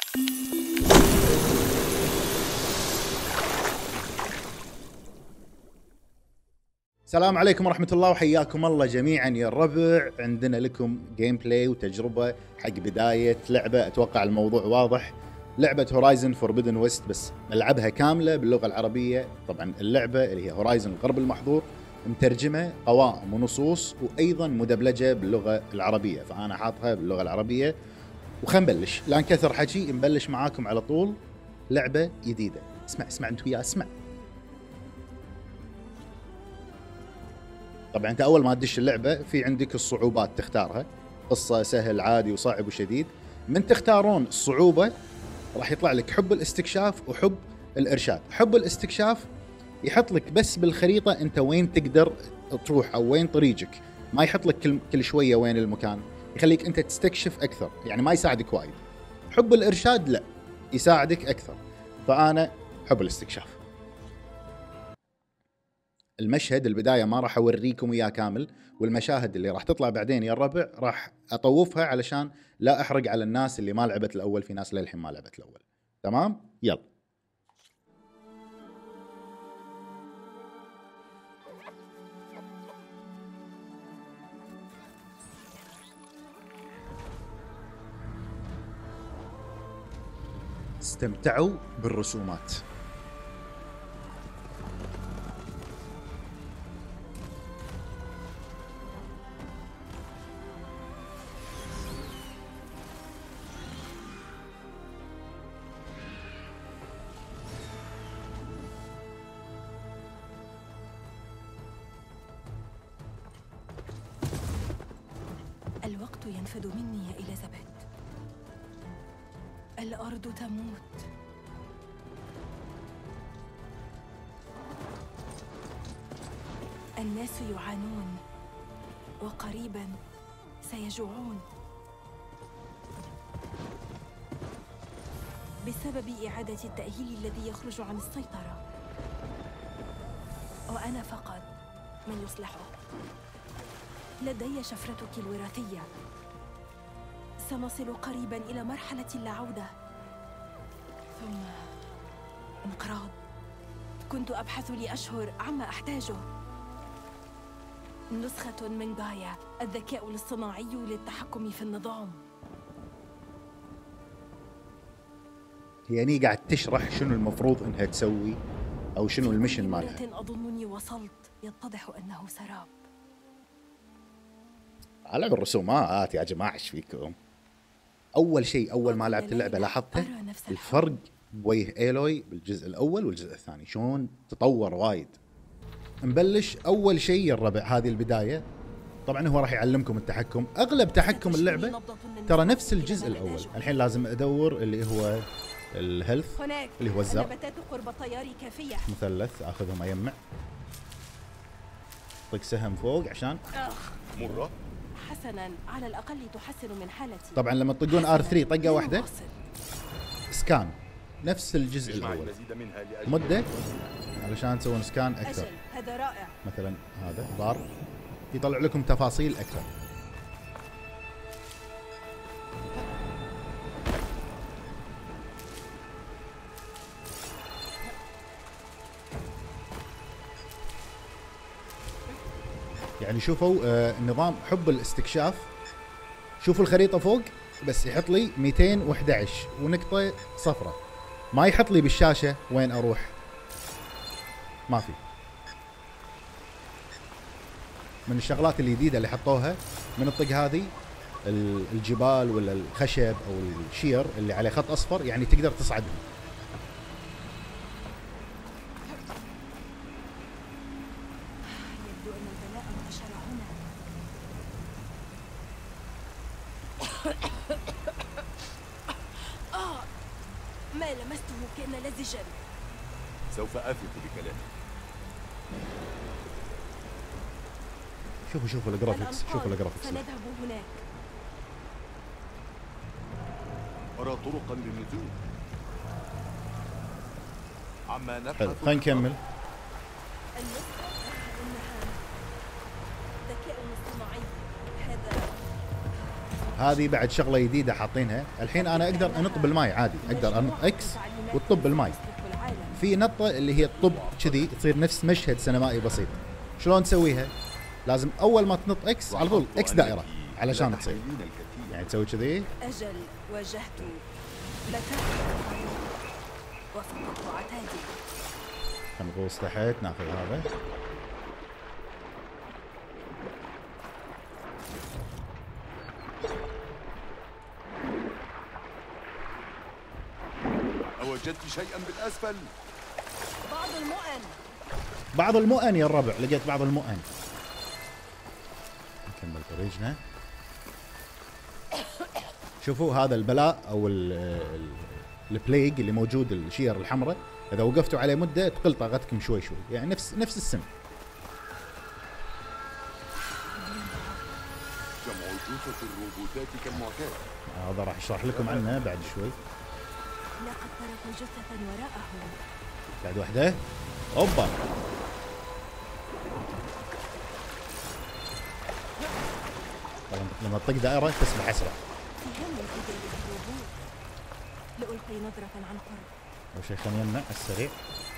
السلام عليكم ورحمة الله وحياكم الله جميعا يا الربع. عندنا لكم جيم بلاي وتجربة حق بداية لعبة. أتوقع الموضوع واضح، لعبة هورايزن فوربيدن ويست، بس نلعبها كاملة باللغة العربية. طبعا اللعبة اللي هي هورايزن الغرب المحظور مترجمة قوائم ونصوص وأيضا مدبلجة باللغة العربية، فأنا حاطها باللغة العربية. وخلينا نبلش، لا نكثر حكي، نبلش معاكم على طول. لعبة جديدة، اسمع انت وياه، اسمع. طبعا انت اول ما تدش اللعبه في عندك الصعوبات تختارها، قصه، سهل، عادي، وصعب وشديد. من تختارون الصعوبه راح يطلع لك حب الاستكشاف وحب الارشاد. حب الاستكشاف يحط لك بس بالخريطه انت وين تقدر تروح او وين طريقك، ما يحط لك كل شويه وين المكان، يخليك انت تستكشف اكثر، يعني ما يساعدك وايد. حب الارشاد لا، يساعدك اكثر. فانا حب الاستكشاف. المشهد البداية ما راح أوريكم إياه كامل، والمشاهد اللي راح تطلع بعدين يا الربع راح أطوفها علشان لا أحرق على الناس اللي ما لعبت الأول. في ناس للحين ما لعبت الأول. تمام؟ يلا. استمتعوا بالرسومات. الوقت ينفد مني يا إليزابيث. الأرض تموت. الناس يعانون وقريبا سيجوعون بسبب إعادة التأهيل الذي يخرج عن السيطرة، وأنا فقط من يصلحه. لدي شفرتك الوراثية، سنصل قريبا إلى مرحلة لا عودة، ثم انقراض. كنت أبحث لأشهر عما أحتاجه، نسخة من غايا، الذكاء الاصطناعي للتحكم في النظام. يعني قاعد تشرح شنو المفروض انها تسوي او شنو المشن مالها. أظنني وصلت، يتضح أنه سراب. على الرسومات يا جماعة ايش فيكم؟ اول شيء اول ما لعبت اللعبة لاحظته الفرق بوجه ايلوي بالجزء الاول والجزء الثاني، شلون تطور وايد. نبلش اول شيء يا الربع، هذه البداية. طبعا هو راح يعلمكم التحكم، اغلب تحكم اللعبة ترى نفس الجزء الاول. الحين لازم ادور اللي هو الهيلث اللي هو الزر، مثلث اخذه ما يجمع، طق سهم فوق عشان مرة. حسنا، على الأقل تحسن من حالتي. طبعا لما تطقون R3 طقة واحدة سكان نفس الجزء الأول، مدة علشان تسوون سكان أكثر. هذا رائع. مثلا هذا بار يطلع لكم تفاصيل أكثر. يعني شوفوا نظام حب الاستكشاف، شوفوا الخريطة فوق بس يحط لي 211 ونقطة صفرة، ما يحط لي بالشاشة وين أروح، ما في. من الشغلات الجديدة اللي حطوها من الطق هذه الجبال ولا الخشب أو الشير اللي عليه خط أصفر، يعني تقدر تصعدهم. ما لمسته كان لزجا. سوف أثق بكلامك. شوفوا الجرافيكس، شوفوا الجرافيكس. سنذهب هناك. أرى طرقا للنزول. عما نبحث. خلينا نكمل. النسخة إنها ذكاء اصطناعي. هذا هذه بعد شغله جديده حاطينها. الحين انا اقدر انط بالماي عادي، اقدر انط اكس وتطب بالماي. في نطه اللي هي الطب كذي تصير نفس مشهد سينمائي بسيط. شلون تسويها؟ لازم اول ما تنط اكس على طول اكس دائره علشان تصير، يعني تسوي كذي. أجل واجهت لك وفقدت عتادي. نغوص تحت ناخذ هذا. أوجدت شيئا بالأسفل؟ بعض المؤن. بعض المؤن يا الربع، لقيت بعض المؤن. نكمل طريقنا. شوفوا هذا البلاء او البليج اللي موجود، الشير الحمراء، اذا وقفتوا عليه مده تقل طاقتكم شوي شوي، يعني نفس السم. جمع جثث الروبوتات كالمعتاد. هذا راح اشرح لكم عنه بعد شوي. لقد تركوا جثة وراءهم. بعد واحده. اوبا. طبعا لما تطق دائره تسبح اسرع. فهم إيدي الروبوت. لألقي نظرة عن قرب. اول شيء خلينا نمنع على السريع.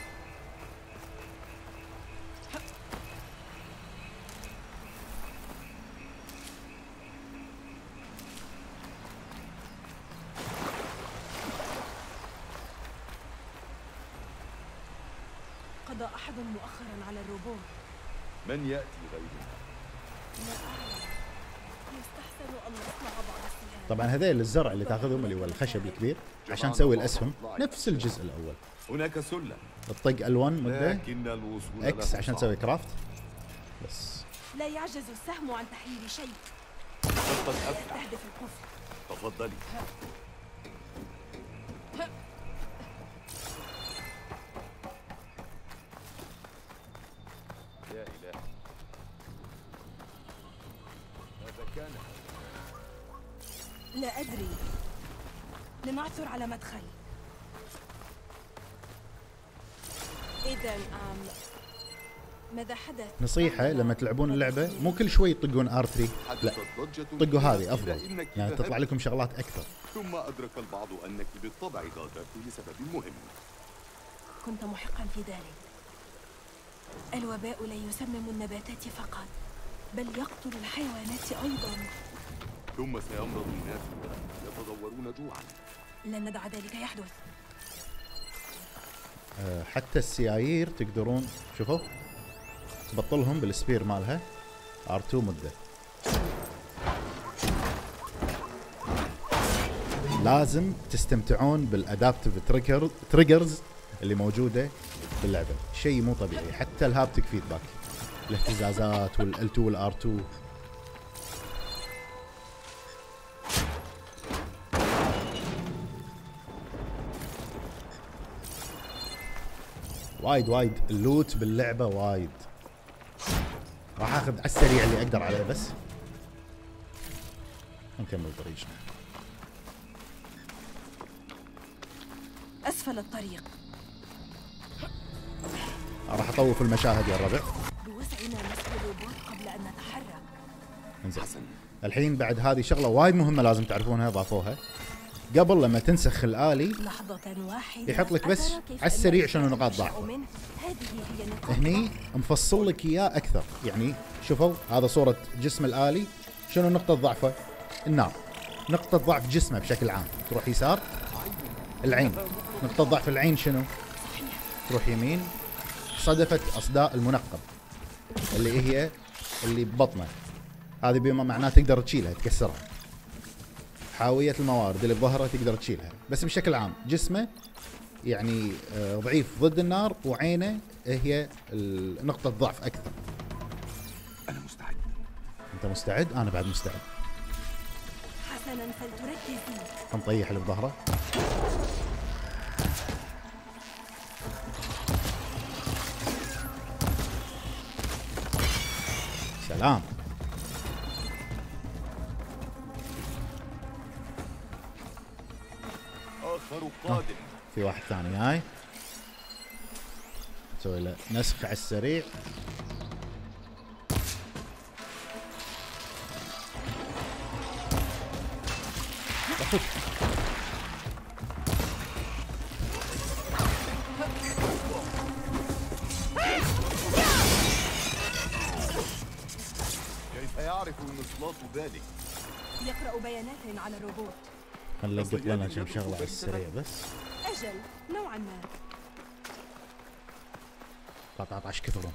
قضى أحد مؤخرا على الروبوت. من يأتي غيرنا؟ لا أعلم. يستحسن أن نصنع بعض السهام. طبعا هذيل الزرع اللي تاخذهم اللي هو الخشب الكبير عشان تسوي الاسهم، نفس الجزء الاول. هناك سلة. تطق ال1 مده لكن الوصول اكس له عشان صعب. تسوي كرافت بس. لا يعجز السهم عن تحرير شيء. لقد أفتح. تهدف القفل. تفضلي. يا إلهي، ماذا كان؟ لا أدري. لنعثر على مدخل. إذا ماذا حدث؟ نصيحة لما تلعبون اللعبة مو كل شوي تطقون R3، لا طقوا هذه أفضل، يعني تطلع لكم شغلات أكثر. ثم أدرك البعض أنك بالطبع غادرت لسبب مهم. كنت محقا في ذلك. الوباء لا يسمم النباتات فقط، بل يقتل الحيوانات أيضا. ثم سيمرض الناس يتضورون جوعا. لن ندع ذلك يحدث. حتى السيايير تقدرون شوفوا تبطلهم بالسبير مالها R2 مدة. لازم تستمتعون بالادابتيف تريجرز اللي موجودة باللعبة، شيء مو طبيعي. حتى الهابتك فيدباك، الاهتزازات والL2 والR2. وايد اللوت باللعبة وايد. راح اخذ على السريع اللي اقدر عليه بس. نكمل طريقنا. أسفل الطريق. راح اطوف المشاهد يا الربع. بوسعنا نسل الروبوت قبل أن نتحرك. انزين. حسن. الحين بعد هذه شغلة وايد مهمة لازم تعرفونها، ضافوها. قبل لما تنسخ الآلي لحظة واحدة يحط لك بس على السريع شنو نقاط ضعفه. هذه هي نقاط هني مفصل لك اياه اكثر، يعني شوفوا هذا صورة جسم الآلي، شنو نقطة ضعفه؟ النار. نقطة ضعف جسمه بشكل عام تروح يسار العين. نقطة ضعف العين شنو؟ تروح يمين صدفة أصداء المنقب اللي هي اللي ببطنه، هذه بما معناه تقدر تشيلها تكسرها. حاوية الموارد اللي بظهره تقدر تشيلها، بس بشكل عام جسمه يعني ضعيف ضد النار، وعينه هي نقطة ضعف أكثر. أنا مستعد. أنت مستعد؟ أنا بعد مستعد. حسنا فلتركزي. نطيح اللي بظهره. سلام. آخر قادم. في واحد ثاني جاي. نسوي له نسخ على السريع. كيف يعرف المصلاة ذلك؟ يقرأ بيانات على الروبوت. خلينا نلقط لنا كم شغله على السريع بس. أجل نوعا ما. قطعت كثرهم.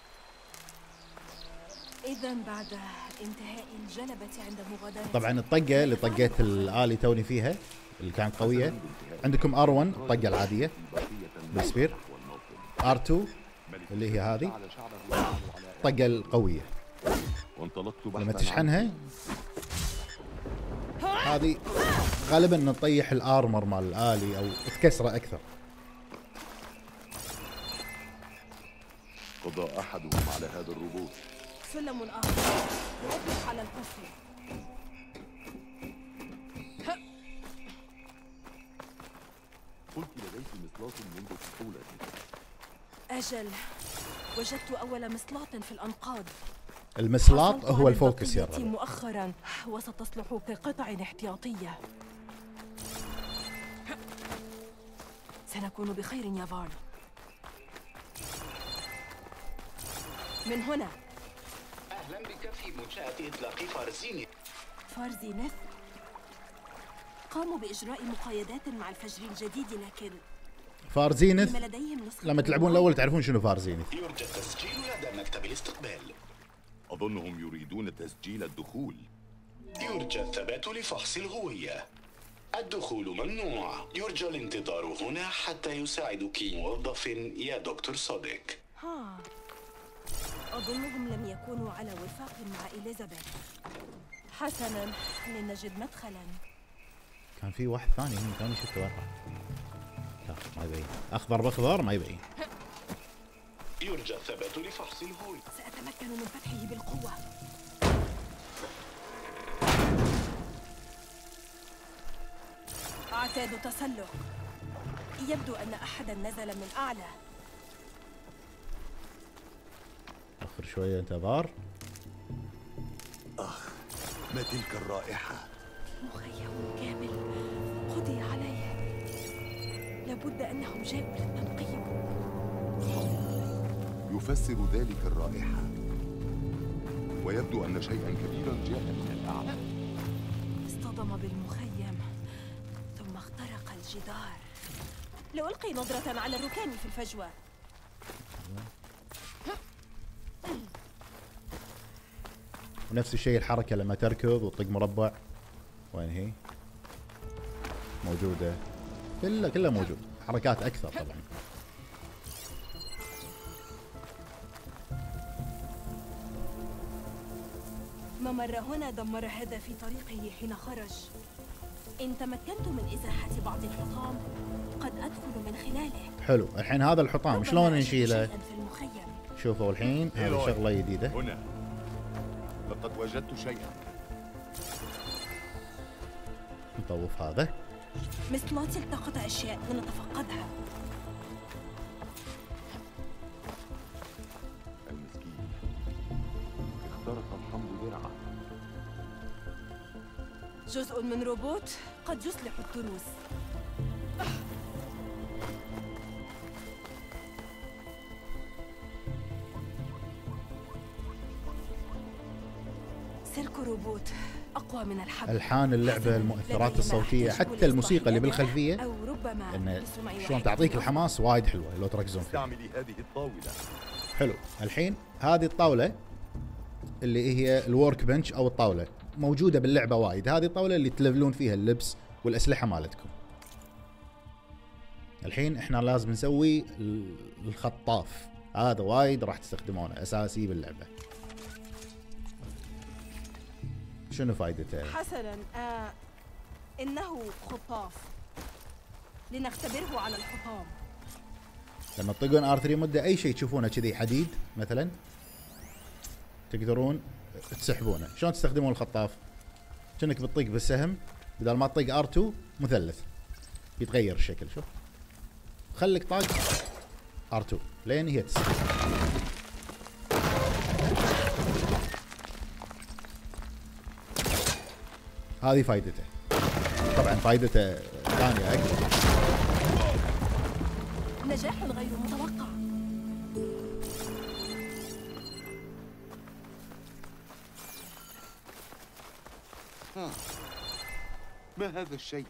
إذا بعد انتهاء الجلبة عند مغادرة طبعا الطقه اللي طقيت الالي توني فيها اللي كانت قويه. عندكم ار1 الطقه العاديه بالسبير، ار2 اللي هي هذه الطقه القويه وانطلقت لما تشحنها هذه غالبا نطيح الارمر مال الالي او تكسره اكثر. قضى احدهم على هذا الروبوت. سلم آخر يطلق على القصر. قلت لديك مصلاة منذ طفولتي. أجل وجدت أول مصلاة في الأنقاض. المسلاط حصلت هو على الفوكس يا البقية رب. مؤخرا وستصلح كقطع احتياطية. سنكون بخير يا فارن. من هنا. أهلا بك في منشأة إطلاق فارزينث قاموا بإجراء مقايدات مع الفجر الجديد، لكن فارزينث لما لديهم نسخة لما تلعبون الاول تعرفون شنو فارزينث. يرجى التسجيل لدى مكتب الاستقبال. أظنهم يريدون تسجيل الدخول. يرجى الثبات لفحص الهوية. الدخول ممنوع. يرجى الانتظار هنا حتى يساعدك موظف يا دكتور صادق. أظنهم لم يكونوا على وفاق مع إليزابيث. حسناً، لنجد مدخلاً. كان في واحد ثاني هنا ثاني شفته برا. لا ما يبين، اخضر باخضر ما يبين. يرجى الثبات لفحص الهوية. سأتمكن من فتحه بالقوة. أعتاد تسلق. يبدو أن أحداً نزل من أعلى. اخر شويه انتظار. ما تلك الرائحة؟ مخيم كامل قضي عليه. لابد أنهم جاءوا للتنقيب. يفسر ذلك الرائحة، ويبدو أن شيئا كبيرا جاء من الأعلى. اصطدم بالمخيم ثم اخترق الجدار. لألقي نظرة على الركام في الفجوة. ونفس الشيء الحركه لما تركض وتطق مربع. وين هي؟ موجوده، كلها موجود. حركات اكثر طبعا. ممر هنا دمر هذا في طريقه حين خرج. إن تمكنت من إزاحة بعض الحطام قد أدخل من خلاله. حلو، الحين هذا الحطام شلون نشيله؟ في المخيم. شوفوا الحين هذه شغله جديده. هنا لقد وجدت شيئا. نطوف هذا. مثلات التقط أشياء لنتفقدها. المسكين اخترق الحمض درعه. جزء من روبوت قد يصلح التروس. سلك روبوت أقوى من الحبل. الحان اللعبه، المؤثرات الصوتيه، حتى الموسيقى اللي بالخلفيه، أو ربما انه بسمع شلون واحد تعطيك منهم. الحماس وايد حلوه لو تركزون فيها. استعملي هذه الطاولة. حلو، الحين هذه الطاوله اللي هي الورك بنش او الطاوله موجوده باللعبه وايد. هذه الطاوله اللي تلفلون فيها اللبس والاسلحه مالتكم. الحين احنا لازم نسوي الخطاف. هذا وايد راح تستخدمونه اساسي باللعبه. شنو فائدته؟ حسنا، إنه خطاف. لنختبره على الحطام. لما تطقون R3 مده اي شيء تشوفونه كذي حديد مثلا تقدرون تسحبونه. شلون تستخدمون الخطاف؟ كأنك بتطق بالسهم، بدل ما تطق R2 مثلث يتغير الشكل. شوف خليك طاق R2 لين هي تسحب. هذه فائدته. طبعا فائدته ثانيه اكثر. نجاح غير متوقع. ما هذا الشيء؟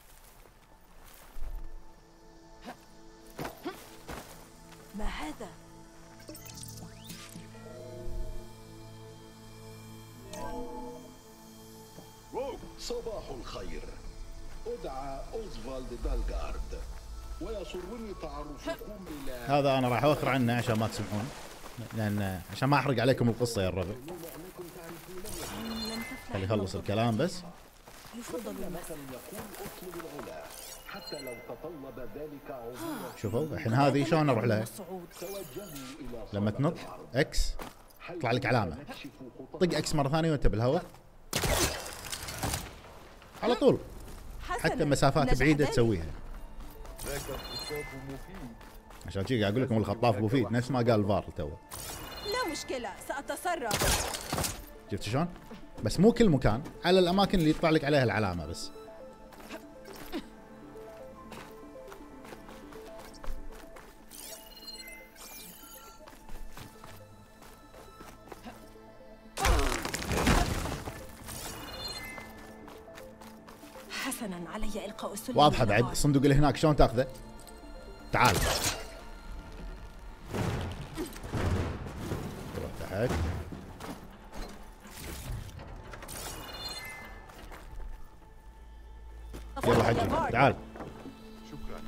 ما هذا؟ صباح الخير. أدعى أوزفالد دالغارد ويسرني تعرفكم إلى هذا انا راح اوخر عنه عشان ما تسمعون، لان عشان ما احرق عليكم القصه يا الربع. خلي يخلص الكلام بس. يفضل المسح. حتى لو تطلب ذلك عبور شوفوا الحين هذه شلون اروح لها؟ توجهوا إلى لما تنط اكس يطلع لك علامه، طق اكس مره ثانيه وانت بالهواء على طول، حتى مسافات نجح بعيده ذلك. تسويها. ذاك الخطاب مفيد. عشان كذا قاعد اقول لكم الخطاف مفيد، نفس ما قال فار تو. لا مشكلة، سأتصرف. شفت شلون؟ بس مو كل مكان، على الاماكن اللي يطلع لك عليها العلامه بس. حسنا، علي إلقاء السلم. واضحه من بعد النار. الصندوق اللي هناك شلون تاخذه؟ تعال تروح تحت. يلا حجي تعال. شكرا.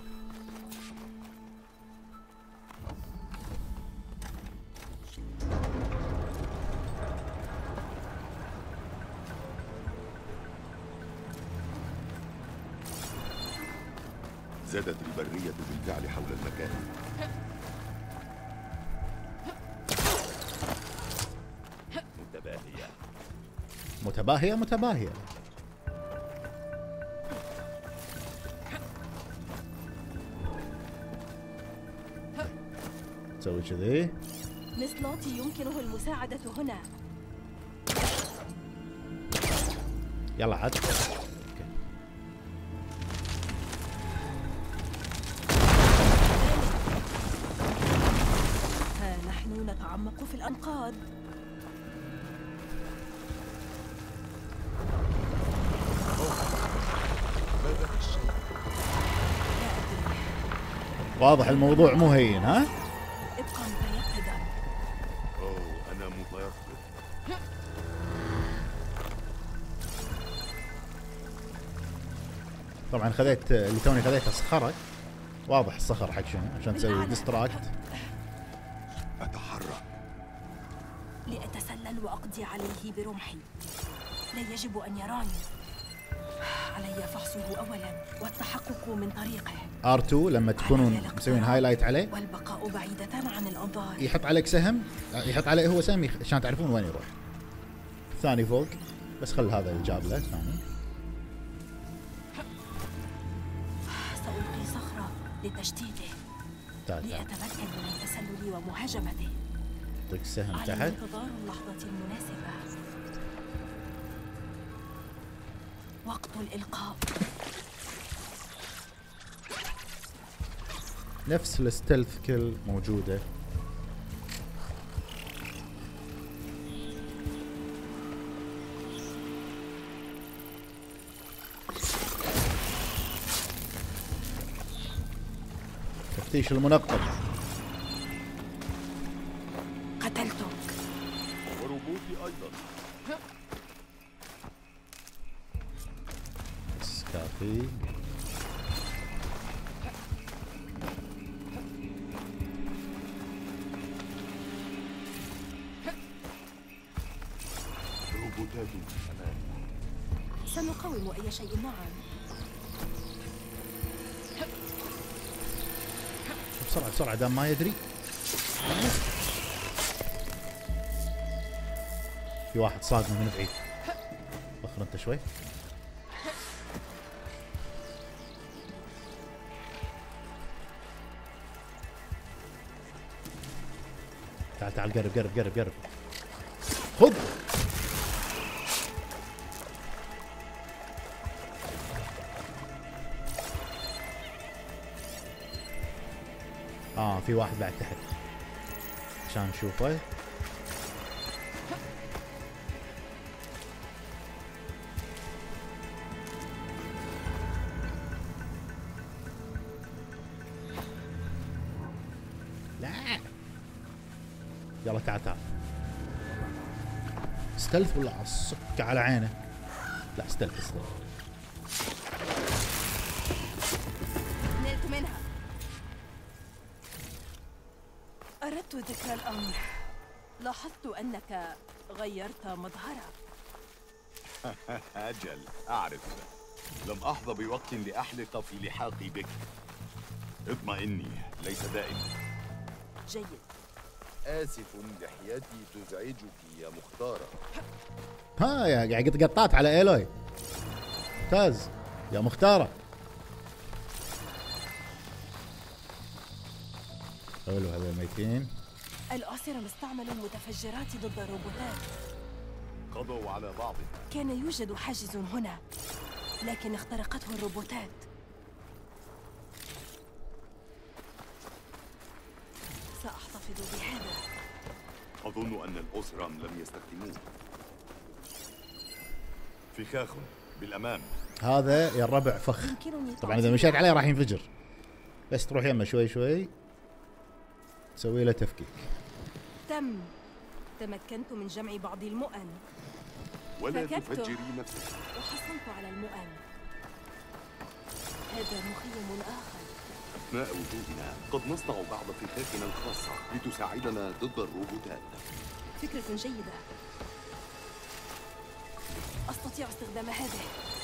زادت البرية بالفعل حول المكان. متباهيه متباهيه. تسوي كذي. مثلوتي يمكنه المساعدة هنا. يلا عاد. ها نحن نتعمق في الأنقاض. واضح الموضوع مو هين ها؟ ابقى متيقظا. أوه أنا متيقظ. طبعا خذيت اللي توني خذيته صخره، واضح الصخر حق شنو عشان تسوي ديستراكت. أتحرك. لأتسلل وأقضي عليه برمحي. لا يجب أن يراني. علي فحصه أولا والتحقق من طريقه. R2 لما تكونون مسوين هايلايت عليه والبقاء بعيدة عن الأنظار. يحط عليك سهم، يحط عليه هو سهم عشان تعرفون وين يروح. الثاني فوق، بس خل هذا الجاب له الثاني. سألقي صخرة لتشتيته تعال لأتمكن من التسلل ومهاجمته. طق سهم علي تحت. انتظار اللحظة المناسبة. وقت الإلقاء. نفس الستيلث كل موجوده. تفتيش المنقب. قتلتك. وربوطي أيضا. بس كافي. روبوتات أمان. سنقاوم أي شيء معا. بسرعه بسرعه دام ما يدري. في واحد صادمه من بعيد. وخر انت شوي. تعال تعال قرب قرب قرب قرب. خذ. في واحد بعد تحت عشان نشوفه. لا يلا تعال تعال. استلث ولا اصك على عينه؟ لا استلث. نلت منها. أردت ذكر الأمر. لاحظت أنك غيرت مظهرك. أجل أعرف. لم أحظى بوقت لأحلق في لحاقي بك. اطمئني ليس دائما. جيد. آسف لحياتي تزعجك يا مختارة. ها يا قاعد قطات على ايلوي. ممتاز يا مختارة. حلو هذول ميتين. الأسرة استعملوا المتفجرات ضد الروبوتات. قضوا على بعضهم. كان يوجد حاجز هنا، لكن اخترقته الروبوتات. سأحتفظ بهذا. أظن أن الأسرة لم يستخدموه. فخاخ بالأمام. هذا يا الربع فخ. طبعا إذا مشيت عليه راح ينفجر، بس تروح يمه شوي شوي تسوي له تفكيك. تمكنت من جمع بعض المؤن. ولا تفجري نفسك. وحصلت على المؤن. هذا مخيم آخر. أثناء وجودنا قد نصنع بعض فخاخنا الخاصة لتساعدنا ضد الروبوتات. فكرة جيدة. أستطيع استخدام هذه.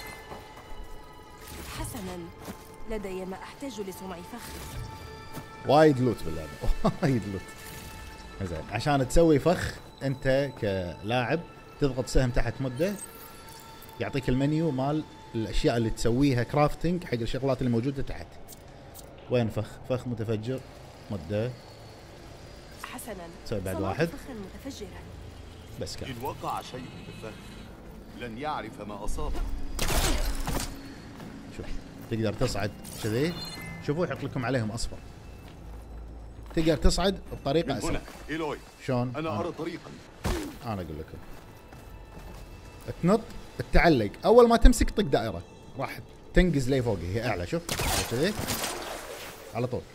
حسناً، لدي ما أحتاج لصنع فخ. وايد لوت باللعبة. وايد لوت. زين عشان تسوي فخ انت كلاعب تضغط سهم تحت مده يعطيك المنيو مال الاشياء اللي تسويها كرافتنج حق الشغلات اللي موجوده تحت. وين فخ متفجر مده. حسنا تسوي بعد واحد فخا متفجرا. بس كان إن وقع شيء بالفخ لن يعرف ما أصابه. شوف تقدر تصعد كذي. شوفوا يحط لكم عليهم اصفر. تقدر تصعد بطريقه اسرع. إيلوي شلون؟ أنا أرى طريقا. انا اقول لكم تنط تعلق اول ما تمسك طق دائره راح تنقز لي فوق. هي اعلى شوف كذي على طول.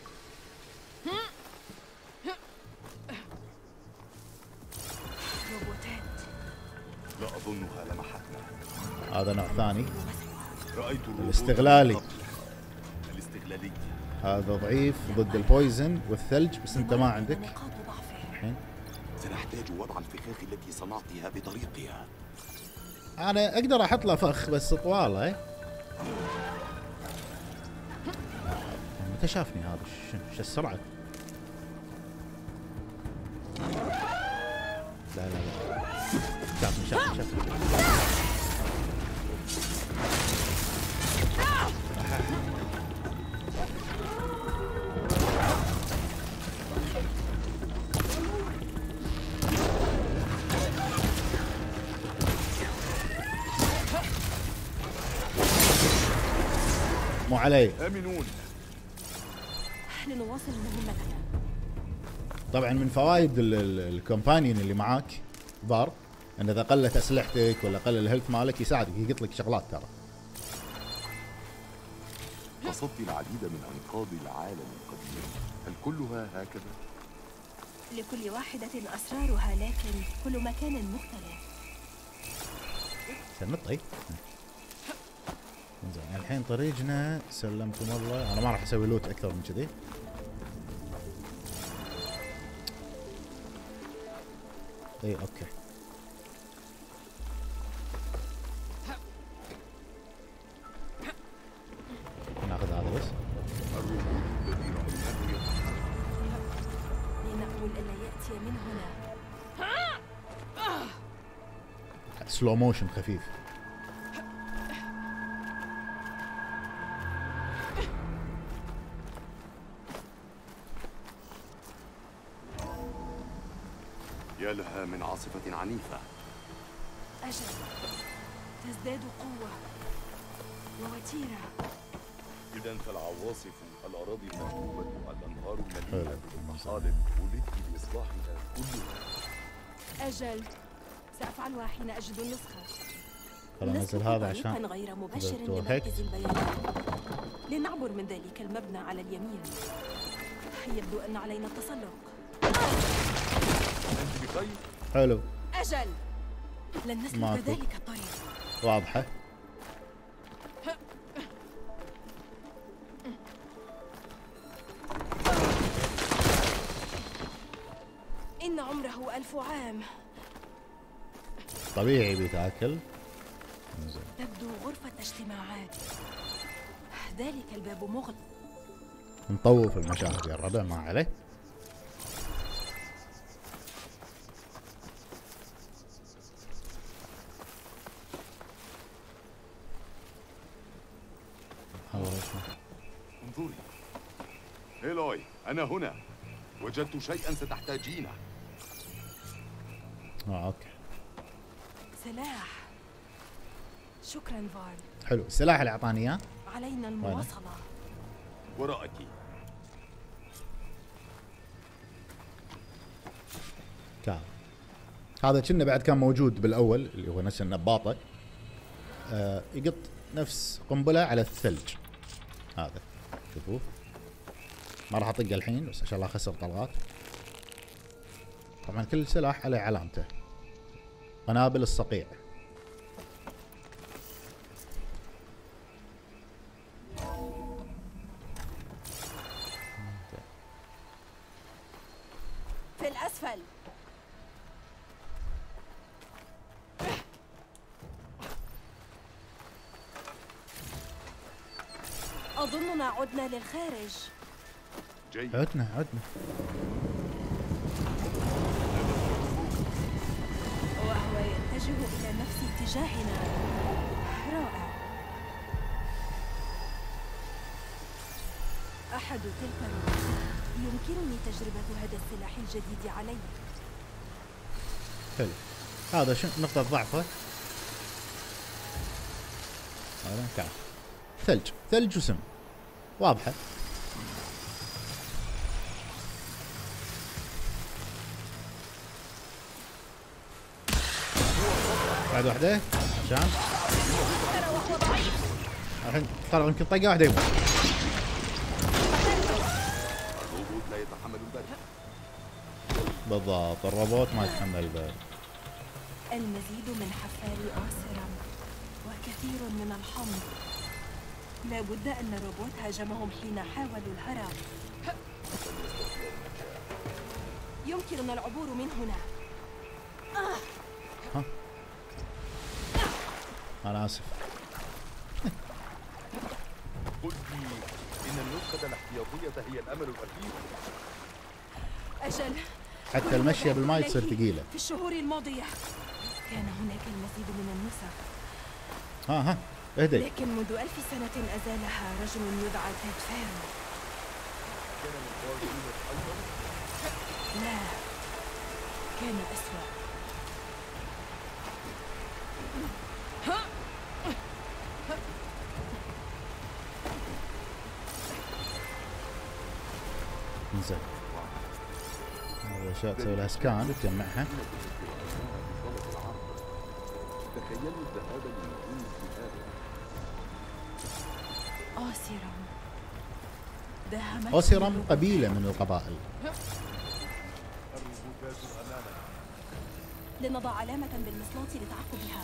روبوتات. لا أظنها لمحتنا. هذا نوع ثاني. رأيت الاستغلالي. الاستغلالي هذا ضعيف ضد البويزن والثلج بس انت ما عندك نقاط ضعفه. الحين. سنحتاج وضع الفخاخ التي صنعتها بطريقها. انا اقدر احط له فخ بس طواله. متى شافني هذا شو السرعه؟ لا شافني. مو علي. آمنون. لنواصل مهمتنا. طبعا من فوائد الكومبانيون اللي معاك بار ان اذا قلت اسلحتك ولا قل الهيلث مالك يساعدك يقط لك شغلات ترى. قصدت العديد من أنقاض العالم القديم. هل كلها هكذا؟ لكل واحدة أسرارها، لكن كل مكان مختلف. سنط اي. زين الحين طريقنا سلمكم الله. انا ما راح اسوي لوت اكثر من كذي. اي اوكي. ناخذ هذا بس. لنقول ألا يأتي من هنا. سلو موشن خفيف. يا لها من عاصفة عنيفة. أجل، تزداد قوة ووتيرة. إذا فالعواصف، الأراضي المكتوبة، الأنهار المليئة بالمحالب ولدت لإصلاحها كلها. أجل، سأفعلها حين أجد النسخة. خلنا ننزل هذا عشان طريقاً غير مباشر توهقت. لمركز البيانات لنعبر من ذلك المبنى على اليمين. يبدو أن علينا التسلق. أنت بخير؟ حلو، أجل، لن نسلك ماكو. ذلك الطريق. واضحة. إن عمره 1000 عام. طبيعي بيتاكل. زين. تبدو غرفة اجتماعات. ذلك الباب مغلق. نطوف المشاهد يا الربع، ما عليه. انظري. إيلوي، أنا هنا. وجدت شيئا ستحتاجينه. اوكي، سلاح. شكرا فارن. حلو. السلاح اللي اعطاني اياه علينا المواصلة. وراءك. تعال. هذا كنا بعد كان موجود بالاول، اللي هو نفس النباطه. يقط نفس قنبله على الثلج. هذا شوفوا، ما راح اطقه الحين بس عشان لا اخسر طلقات. طبعا كل سلاح عليه علامته. قنابل الصقيع. في الأسفل. أظننا عدنا للخارج. جيد. عدنا. وهو يتجه إلى نفس اتجاهنا. رائع. أحد تلك الرؤوس. يمكنني تجربة هذا السلاح الجديد علي. حلو. هذا شو نقطة ضعفه؟ هذا كعب. ثلج وسم. واضحة. بعد واحدة عشان الحين طلع يمكن طقة واحدة يموت. الروبوت لا يتحمل البرد. بالضبط، الروبوت ما يتحمل البرد. المزيد من حفار أوسيرام وكثير من الحمض. لا بد أن الروبوت هاجمهم حين حاولوا الهرب. يمكننا العبور من هنا. أنا آسف. قلت إن النسخة الاحتياطية هي الأمل الأخير. أجل. حتى المشية بالماء تصير ثقيلة. في الشهور الماضية كان هناك المزيد من النسخ. ها اهدي. لكن منذ 1000 سنة أزالها رجل يدعى تيد فيرو. لا، كان أسوأ. انزين. هذه الأشياء تسوي لها سكان وتجمعها. تخيلوا الذهاب للمدينة بهذا. أوسيرام. داهمت أوسيرام قبيلة من القبائل. الروبوتات أمامنا. لنضع علامة بالمسلاط لتعقبها.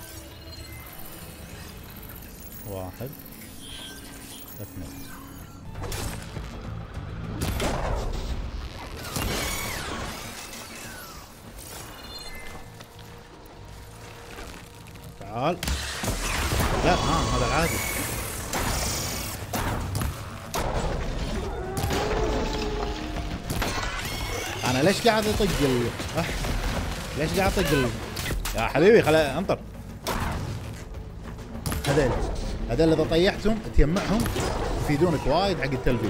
1 2. تعال. لا هذا العادي. انا ليش قاعد اطق ليش قاعد اطق يا حبيبي خلا انطر. هذول اذا طيحتهم تجمعهم يفيدونك وايد حق التلفيل.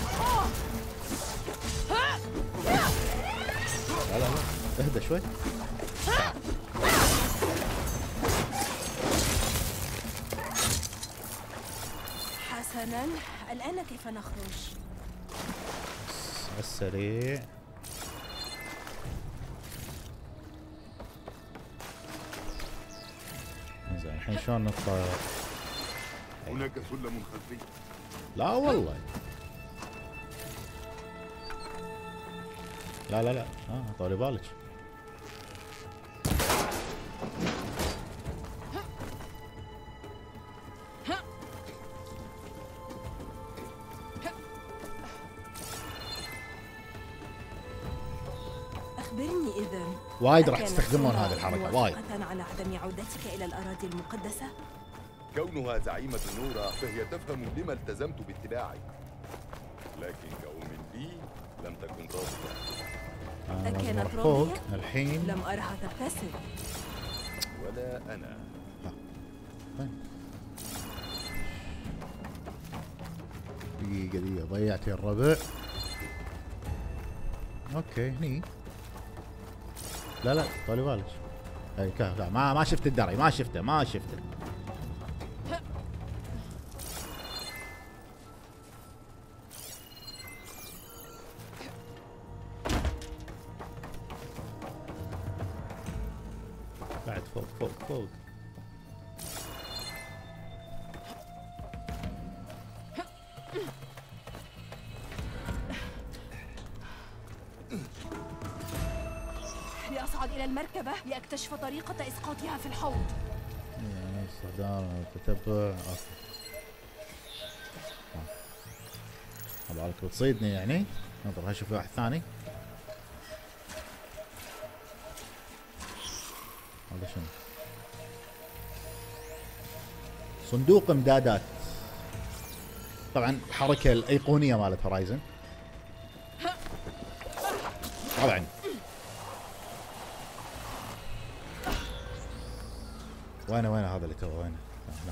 لا اهدى شوي. حسنا، حسناً، الآن كيف نخرج؟ السريع. زين الحين شلون نطلع؟ هناك سلم خلفي. لا والله. لا طولي بالك. أخبرني إذن، وايد راح أكان تستخدمون السماء هذه الحركة وايد. موافقة على عدم عودتك إلى الأراضي المقدسة؟ كونها زعيمة نورا فهي تفهم لما التزمت باتباعي، لكن كأم لي لم تكن راضية. لازم أكانت أروح فوق راضية؟ الحين. لم أرها تبتسم. ولا أنا. دقيقة ضيعت يا الربع. اوكي هني. لا طولي بالك. اي لا ما شفت الدري، ما شفته. بعد فوق. لأصعد إلى المركبة لأكتشف طريقة إسقاطها في الحوض. يعني استخدام تتبع. بالك بتصيدني يعني. نظر هشوف واحد ثاني. هذا شنو؟ صندوق امدادات. طبعا الحركة الأيقونية مالت هورايزن. طبعا وين هذا اللي تو وينه؟ لا.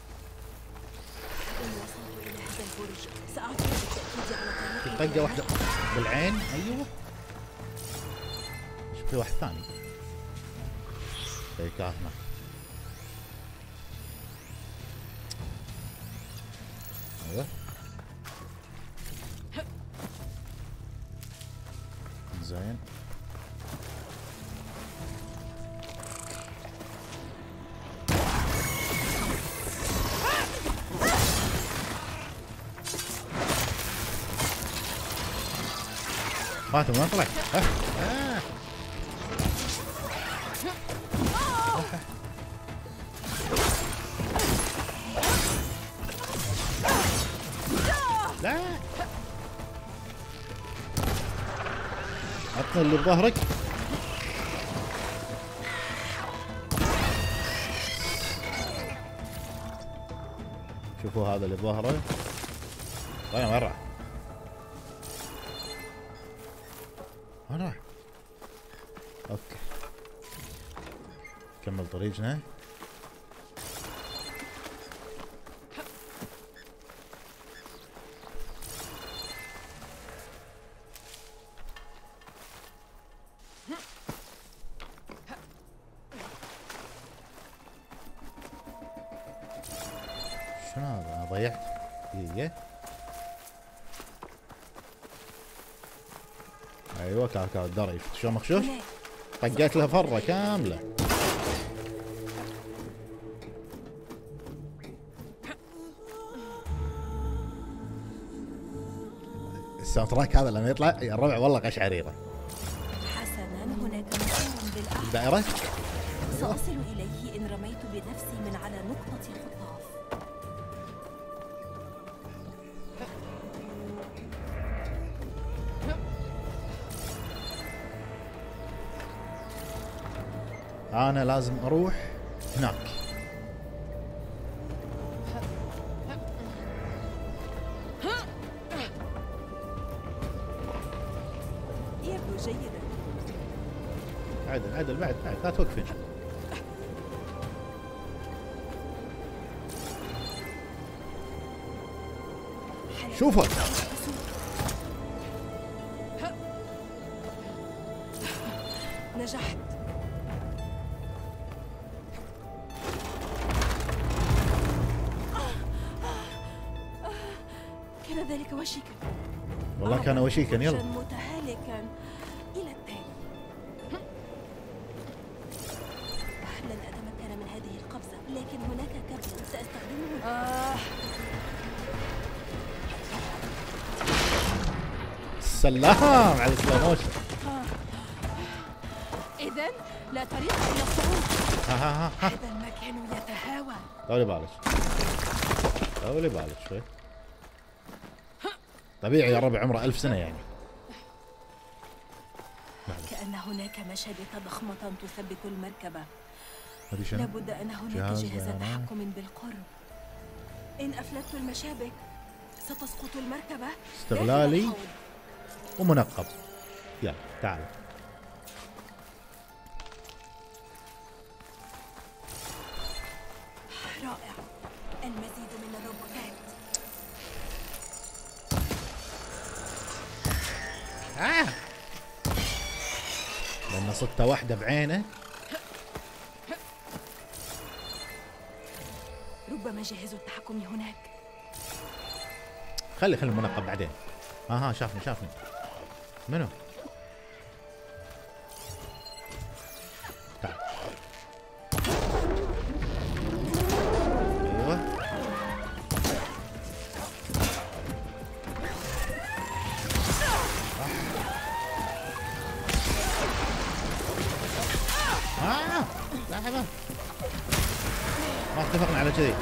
إن وصلت إلى هذا البرج سأعثر بالتأكيد على طريق طقة واحدة بالعين. ايوه. شوف في واحد ثاني. هيك هنا. ايوه. زين. فاتم وين طلعت؟ لا عطني اللي بظهرك. شوفوا هذا اللي بظهره. وين راح؟ اوكي كمل طريقنا. شنو هذا؟ انا ضيعت دقيقة. ايوه كان الدري. شفت شلون مخشوش؟ طقيت له فرة كاملة. الساوند تراك هذا لما يطلع يا الربع والله قشعريرة. حسنا، هناك مسار بالأعلى. الدائرة؟ سأصل إليه إن رميت بنفسي من على نقطة خطاف. أنا لازم أروح هناك. يبدو جيدا. عدل بعد لا توقفين. شوفه. نجحت. كانك وشيكا. والله كان وشيكا. يلا متهالكا إلى التالي. لن أتمكن من هذه القفزة، لكن هناك كبل سأستخدمه. سلام على السلو موشن. إذن لا طريق إلى الصعود. ها هذا المكان يتهاوى. طولي بالك، طولي بالك شوي. طبيعي يا ربع، عمره 1000 سنة يعني. كأن هناك مشابك ضخمة تثبت المركبة. هذه شنو؟ لابد أن هناك جهاز تحكم بالقرب. إن أفلتت المشابك ستسقط المركبة. استغلالي ومنقب. يلا تعال. رائع. المزيد من الروبوتات. لأن صدته واحدة بعينه. ربما جهاز التحكم هناك. خلي المنقب بعدين. شافني. منو؟ تعال. ايوه. لحظة، ما اتفقنا على كذي.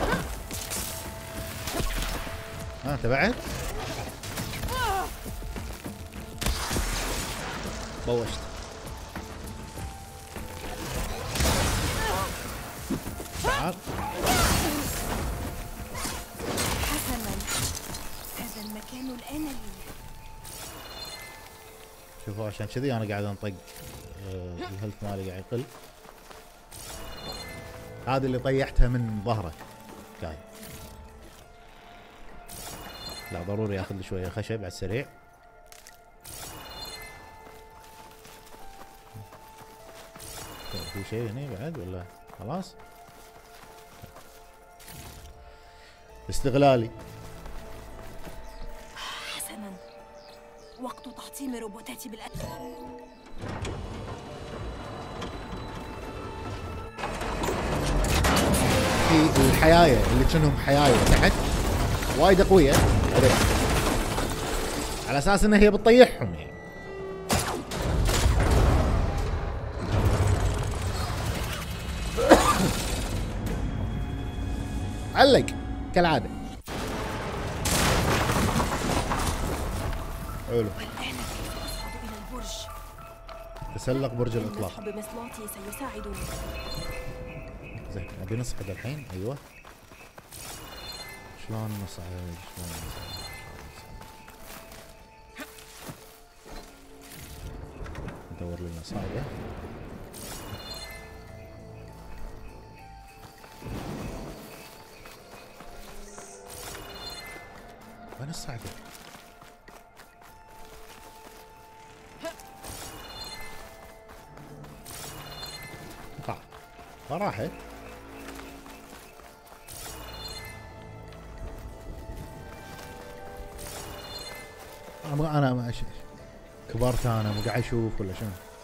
تبعت بوشت. تعال. حسنا، هذا المكان الآن لي. شوفوا عشان كذي انا قاعد انطق. الهيلث مالي قاعد يقل. هذه اللي طيحتها من ظهره جاي. لا ضروري اخذ لي شويه خشب على السريع. في شيء هنا بعد ولا خلاص؟ استغلالي. حسنا، وقت تحطيم روبوتاتي بالأكل. في الحياية اللي كأنهم حياية تحت وايد قوية، على اساس انها هي بتطيحهم يعني. علق كالعادة. حلو. والآن كيف أصعد إلى البرج؟ تسلق برج الإطلاق. النصب بمصلاتي سيساعدني. زين نبي نصعد الحين. ايوه. شلون نصعد؟ ندور لنا صعدة. وين الصعدة؟ راحت. انا ما كبرت، انا مو قاعد اشوف ولا شنو.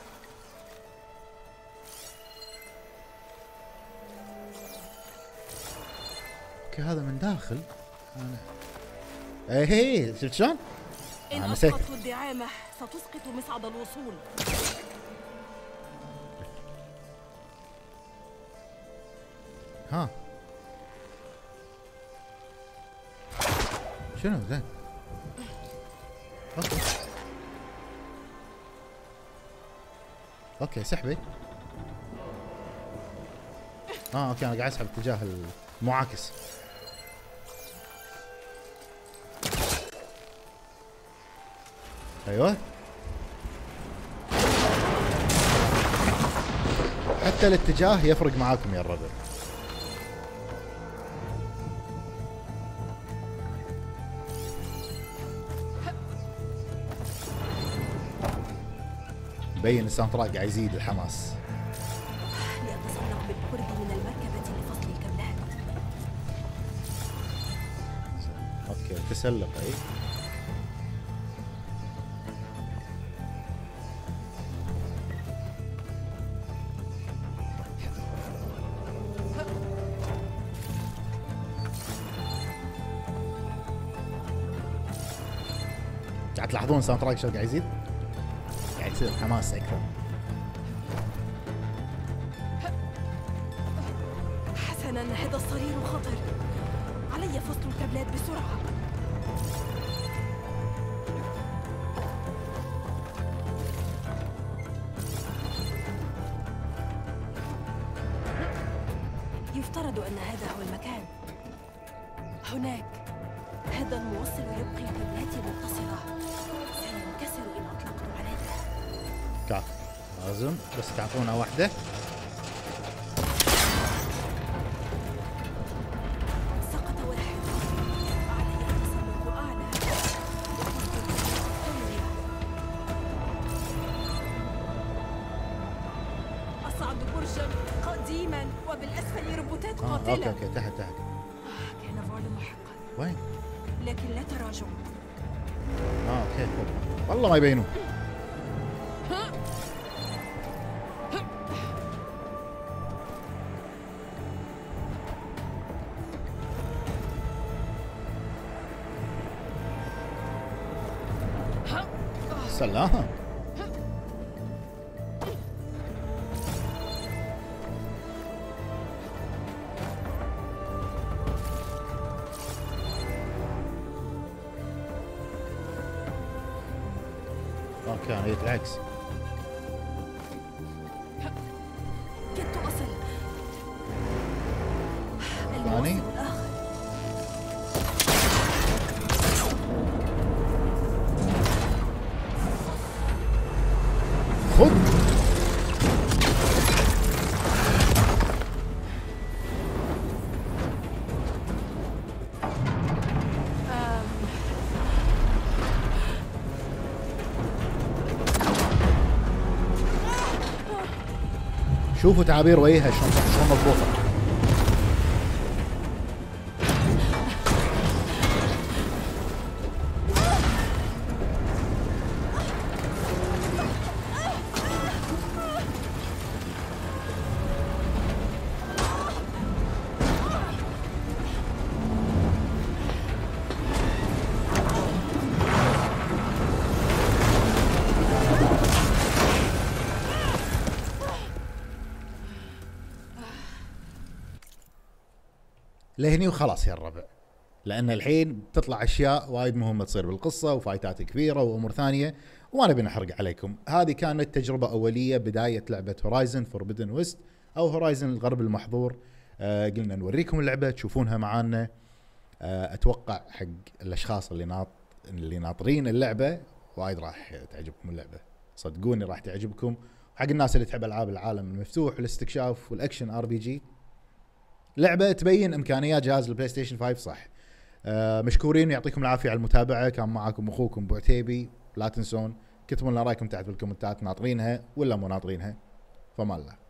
اوكي هذا من داخل. انا ايه شفت شلون؟ إن نسيت. أسقطت الدعامة ستسقط مصعد الوصول. ها شنو ذا؟ اوكي سحبي. اوكي انا قاعد اسحب اتجاه المعاكس. ايوه حتى الاتجاه يفرق معاكم يا الربع. مبين الساوند تراك قاعد يزيد الحماس. لأتسلق بالقرب من المركبة لفصل الكابلات. اوكي تسلق. اي قاعد تلاحظون الساوند تراك شو قاعد يزيد؟ قاعد يصير حماس اكثر. حسنا، هذا الصرير خطر. علي فصل الكابلات بسرعة. يفترض أن هذا هو المكان. هناك. هذا الموصل يبقي الكابلات متصلة. سينكسر إن أطلقت عليه. كافي. لازم بس تعطونا واحدة. سقط واحد. علي التسلق أعلى. أصعد برجا قديما وبالأسفل روبوتات قاتلة. اوكي تحت. كان فعل محقا. وين؟ لكن لا تراجع. اوكي والله ما يبينون. سلام. كان يتعكس. كدت أصل. ثاني. الموصل الآخر. خذ. شوفوا تعابير وجهها شلون مضبوطه. لهني وخلاص يا الربع، لان الحين بتطلع اشياء وايد مهمه تصير بالقصه وفايتات كبيره وامور ثانيه وانا بنحرق عليكم. هذه كانت تجربه اوليه بدايه لعبه هورايزن فوربيدن ويست او هورايزن الغرب المحظور. قلنا نوريكم اللعبه تشوفونها معانا. اتوقع حق الاشخاص اللي ناطرين اللعبه وايد راح تعجبكم اللعبه، صدقوني راح تعجبكم. حق الناس اللي تحب العاب العالم المفتوح والاستكشاف والاكشن ار بي جي، لعبه تبين امكانيات جهاز البلاي ستيشن 5 صح. مشكورين ويعطيكم العافيه على المتابعه. كان معاكم اخوكم ابو عتيبي. لا تنسون كتبوا لنا رايكم تحت بالكومنتات، ناطرينها ولا مو ناطرينها. فما الله.